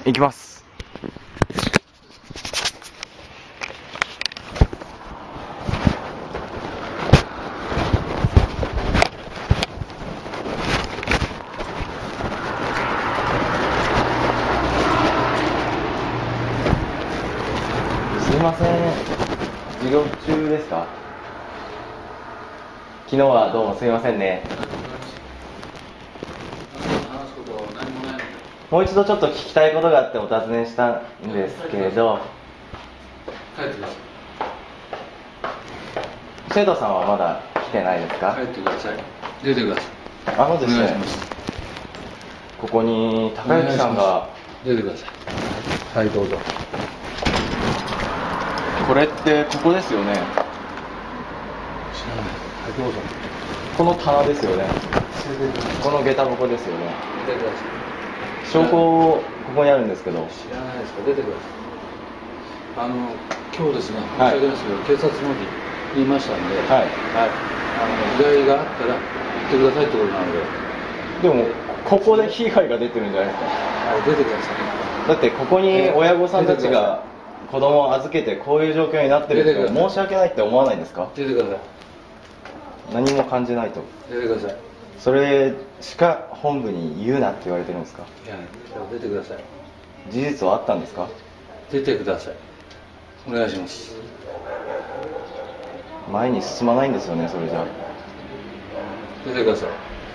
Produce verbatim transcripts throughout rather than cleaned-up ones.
行きます。すいません、授業中ですか？昨日はどうもすいませんね。もう一度ちょっと聞きたいことがあってお尋ねしたんですけれど、 帰ってください。 生徒さんはまだ来てないですか？ 帰ってください。出てください。 あのですね、 お願いします。 ここに高之さんが。 出てください。はい、どうぞ。 これってここですよね。 知らない。はい、どうぞ。 この棚ですよね。 出てください。 この下駄箱ですよね。 出てください。 証拠ここにあるんですけど。 知らないですか？出てください。あの今日ですね、申しはい訳ないですけど、警察の方に言いましたんで、 はい、 はい、あの被害があったら言ってくださいってことなので。 でもここで被害が出てるんじゃないですか？ はい、出てください。 だってここに親御さんたちが子供を預けてこういう状況になってるって申し訳ないって思わないんですか？ 出てください。 何も感じないと。 出てください。 それしか本部に言うなって言われてるんですか？ いや、出てください。 事実はあったんですか？ 出てください。お願いします。 前に進まないんですよね、それじゃ。 出てください。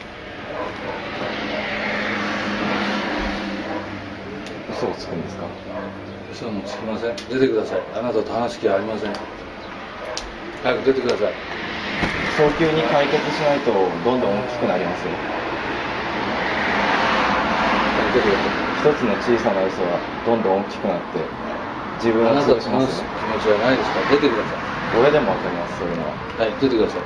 嘘をつくんですか？ 嘘もつきません。出てください。あなたと話す気はありません。早く出てください。 早急に解決しないとどんどん大きくなりますよ。 出てください。 一つの小さな嘘はどんどん大きくなって自分をあなたと潰しますよ。 話す気持ちはないですか？出てくださ俺でもわかります、そういうのは。 い。はい、出てください。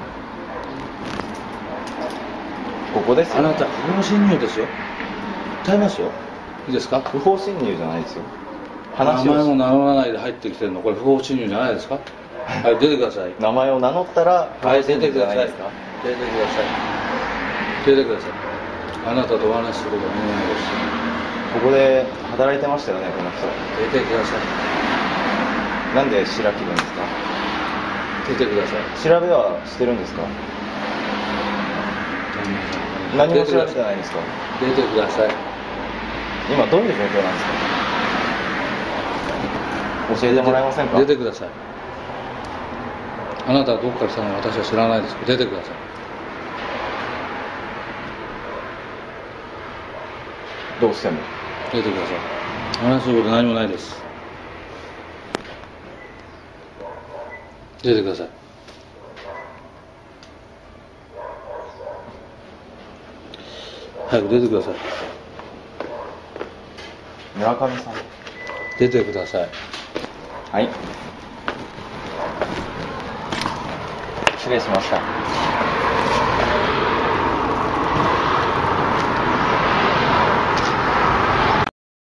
ここですよ、ね、 あなた不法侵入ですよ。訴えますよ。いいですか？ 不法侵入じゃないですよ。 名話を前も名乗らないで入ってきてるの、これ不法侵入じゃないですか？はい、出てください。 名前を名乗ったら不はい、 法侵入出てください。 じゃないですか？ 出てください。出てください。あなたとお話しすることは問題ないです。 ここで働いてましたよね、この人。 出てください。 なんで白切るんですか？ 出てください。 調べはしてるんですか？何も調べてないんですか？ 出てください。 今どういう状況なんですか？教えてもらえませんか？ 出てください。あなたはどこから来たのか私は知らないですけど、出てください。 どうしても。 出てください。話すること何もないです。出てください。早く出てください。 村上さん。 出てください。 はい。失礼しました。